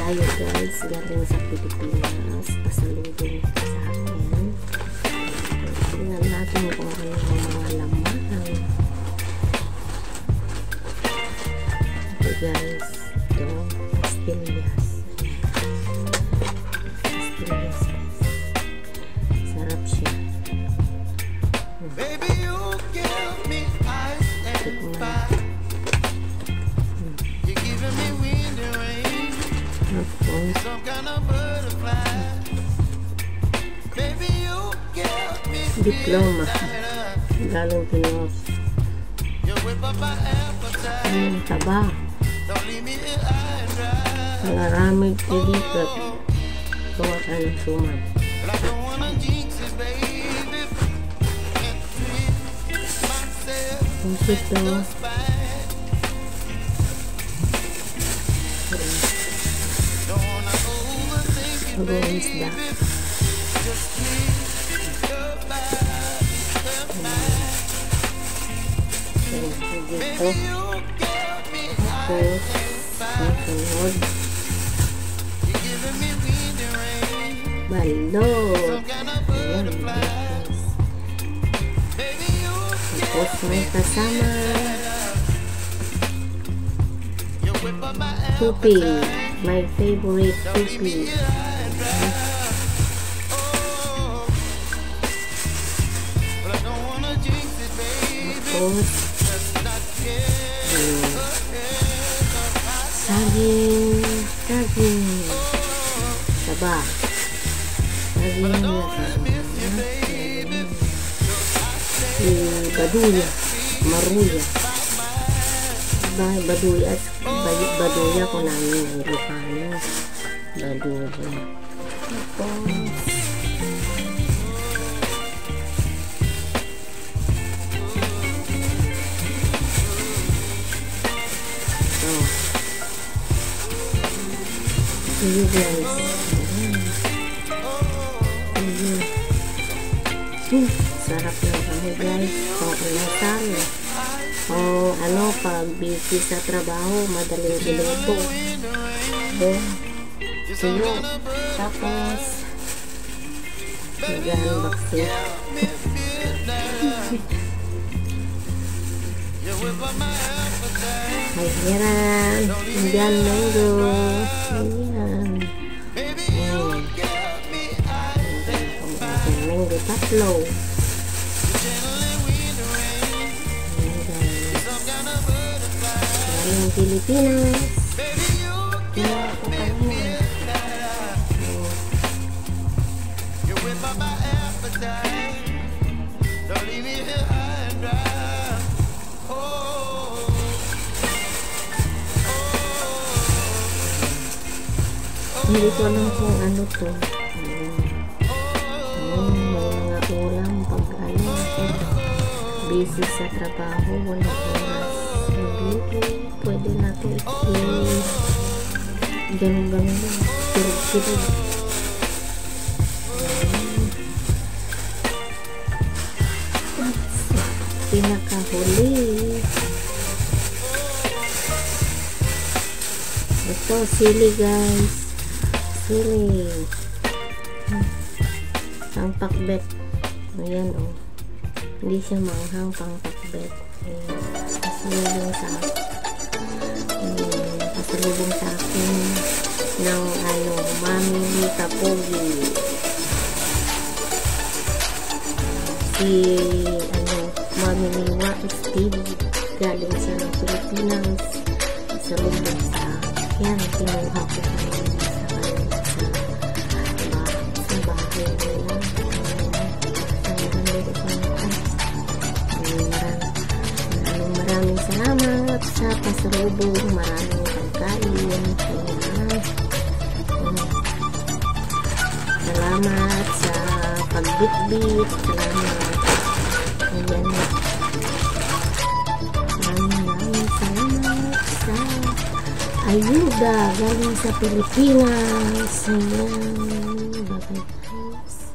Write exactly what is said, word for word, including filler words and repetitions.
tayo guys, galing sa Pilipinas, pasalubong sa akin. Tingnan natin kung ano yung mga laman. Ito guys, ito, pastillas. Pastillas guys. Sarap siya. Baby, you give me ice and fire. You're giving me wind and rain. Some kind of butterfly. Baby, you give me diploma. Galing Pinos. You whip up my appetite. Ang taba. Don't leave me here high and dry. Malaramig kilikat. Gawa ka ng sumat. But I don't wanna jinx it, baby. Can't treat myself Ang sito. just fine. Don't wanna overthink it, Ang isda. baby. Just keep your body in mind. Dito. Baby, you give me Tapos, ice and ang fire. sunod. You're giving me wind and rain. Balot. Some kind of Ayan, butterfly. guys. Baby, you Tapos may kasama you whip up my tupi. appetite. My favorite Don't leave me tupi. here high and dry. Oh, but I don't wanna jinx it, baby. Tapos, Let's not get yung ahead of ourselves. saging. Saging. Taba. Saging But I na don't wanna miss you, taba. baby. Si Baduya. Maruya. Ba, Baduya. Ba- Baduya ko namin ng Ilocano. Baduya. Tapos, oh. Sige guys. Ayan. Hmm, sarap lang kami guys. Kung inasal. Kung ano, pag busy sa trabaho, madaling iluto. Ayan. Tuyo. Tapos, mag-unboxing. You whip up my appetite. Ayan. Indian mango. Ayan. Baby, you give me ice and Ayan, mango tatlo. gently wind and rain. Ayan guys. Some kind of butterfly. Galing Pilipinas. Baby, you Kaya ko kanina. you whip up my appetite. Don't leave me here high and dry. Oh, oh, Hindi ko alam kung ano to. Ayan. Ayan, may mga ulam pag ano. Busy sa trabaho, wala oras. Magluto, pwede natin i- ganun-ganun lang. Kirog-kirog. Ayan. Pinakahuli. Ito, sili guys. Sili. Hmm. Pang pakbet. Ayan o. Oh. Hindi siya maanghang pang pakbet. Ayan. Pasalubong sa ayan. Pasalubong sa akin ng ano, Mami Mika Pogi. Si ano, Mami Miwa Steve galing sa Pilipinas. Pasalubong sa akin. Kinuha ko kanina sa kanila sa sa bahay nila. Maraming maraming salamat sa pasalubong, maraming pagkain. Ayan. Salamat sa pagbitbit. Salamat. Ayan. Maraming maraming salamat sa ayuda galing sa Pilipinas. Ayan. Bye-bye guys.